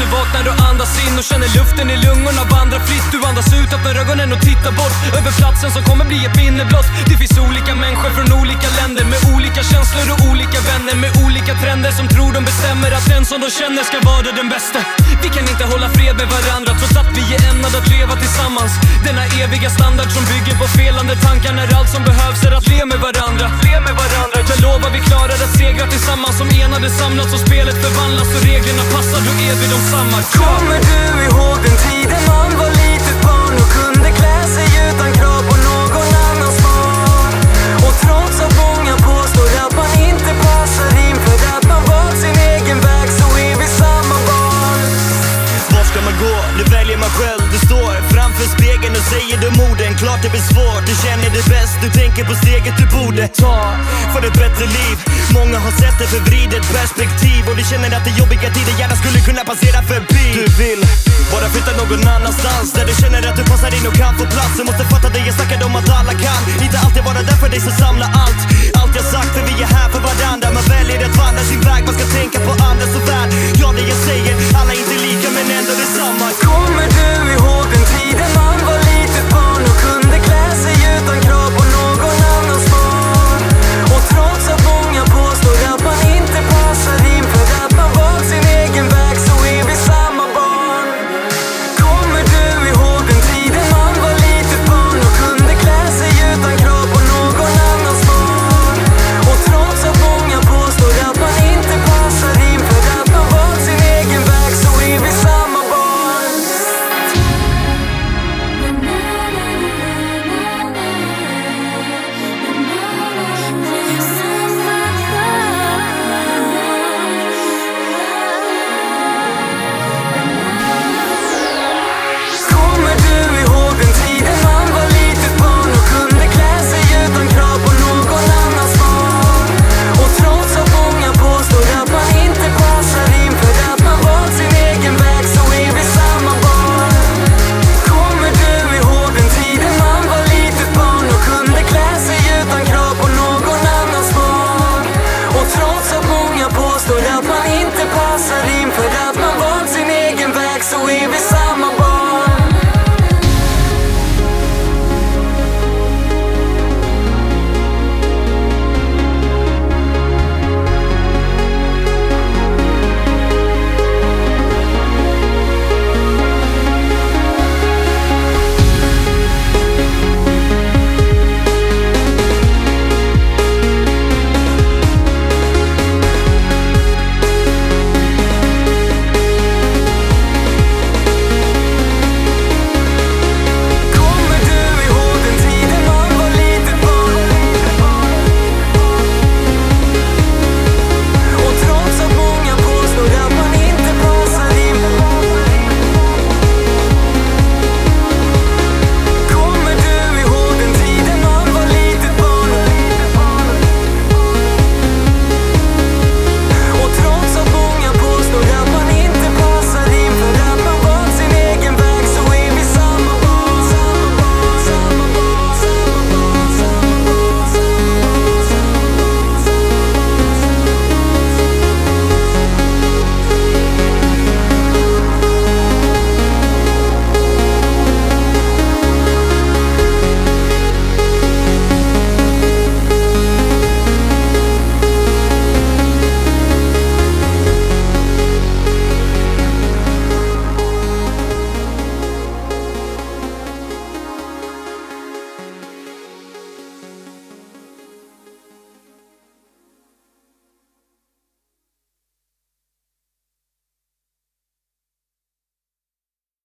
du vaknar och andas in och känner luften i lungorna vandra fritt. Du andas ut, öppnar ögonen och tittar bort över platsen som kommer bli ett minne blott. Det finns olika människor från olika länder med olika känslor och olika vänner med olika trender som tror de bestämmer att den som de känner ska vara den bästa. Vi kan inte hålla fred med varandra trots att vi är ämnade att leva tillsammans. Denna eviga standard som bygger på felande tankar när allt som behövs är att le med varandra. Jag lovar vi klarar att segra tillsammans. Som enade samlas och spelet förvandlas och reglerna passar, då är vi de samma. Kommer du ihåg den tiden man var litet barn och kunde klä sig utan krav på någon annans smak? Och trots att många påstår att man inte passar in för att man valt sin egen väg, så är vi samma barn. Var ska man gå? Nu väljer man själv. Du står framför spegeln och säger de orden. Klart det blir svårt, du känner det bäst. Du tänker på steget du borde ta för ett bättre liv. Många har sett ett förvridet perspektiv och du känner att det jobbiga tider gärna skulle kunna passera förbi. Du vill bara flytta någon annanstans där du känner att du passar in och kan få plats. Du måste fatta det jag snackade om att alla kan inte alltid vara där för dig, så samla allt jag sagt, för vi är här för varandra. Man väljer att vandra sin väg, man ska tänka på andras och värld.